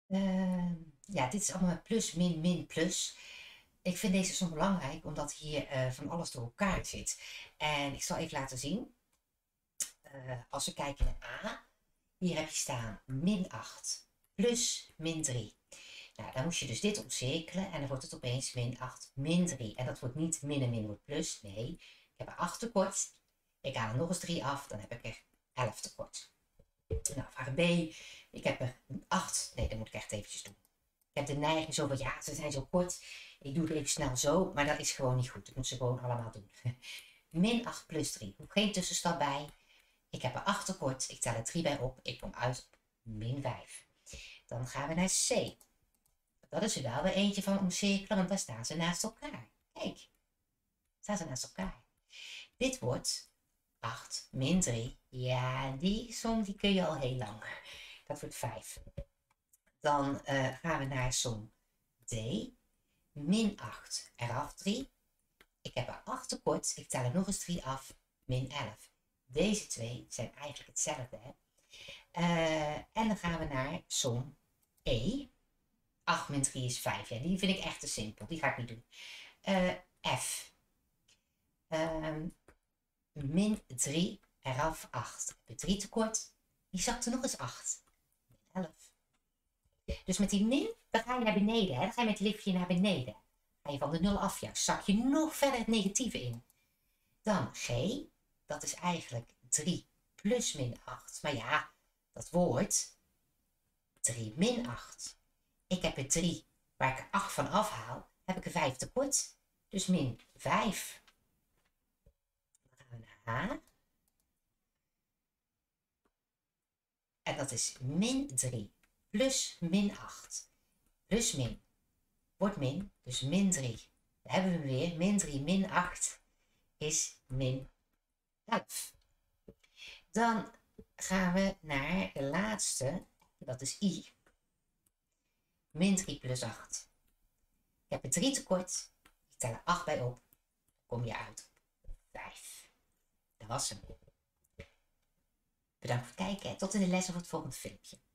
Ja, dit is allemaal met plus, min, min, plus. Ik vind deze som belangrijk, omdat hier van alles door elkaar zit. En ik zal even laten zien. Als we kijken naar A, hier heb je staan min 8 plus min 3. Nou, dan moet je dus dit omcirkelen en dan wordt het opeens min 8 min 3. En dat wordt niet min en min wordt plus, nee. Ik heb er 8 tekort. Ik haal er nog eens 3 af, dan heb ik er 11 tekort. Nou, vraag B. Ik heb er 8. Nee, dat moet ik echt eventjes doen. Ik heb de neiging zo van, ja, ze zijn zo kort. Ik doe het even snel zo, maar dat is gewoon niet goed. Dat moeten ze gewoon allemaal doen. Min 8 plus 3. Ik hoef geen tussenstap bij. Ik heb er 8 tekort. Ik tel er 3 bij op. Ik kom uit op min 5. Dan gaan we naar C. Dat is er wel weer eentje van omcirkelen, want daar staan ze naast elkaar. Kijk, staan ze naast elkaar. Dit wordt 8 min 3. Ja, die som die kun je al heel lang. Dat wordt 5. Dan gaan we naar som D. Min 8, eraf 3. Ik heb er 8 tekort. Ik tel er nog eens 3 af. Min 11. Deze twee zijn eigenlijk hetzelfde. Hè? En dan gaan we naar som E. 8 min 3 is 5. Ja, die vind ik echt te simpel. Die ga ik niet doen. F. Min 3, eraf 8. Ik heb 3 tekort. Die zakt er nog eens 8. Min 11. Dus met die min, dan ga je naar beneden. Hè? Dan ga je met het liftje naar beneden. Ga je van de 0 af. Ja, zak je nog verder het negatieve in. Dan G. Dat is eigenlijk 3 plus min 8. Maar ja, dat wordt 3 min 8. Ik heb er 3 waar ik er 8 van afhaal. Heb ik er 5 tekort. Dus min 5. Dan gaan we naar H. En dat is min 3 plus min 8. Plus min wordt min, dus min 3. Dan hebben we weer. Min 3 min 8 is min 11. Dan gaan we naar de laatste. Dat is I. Min 3 plus 8. Ik heb er 3 tekort. Ik tel er 8 bij op. Dan kom je uit op 5. Dat was hem. Bedankt voor het kijken en tot in de les of het volgende filmpje.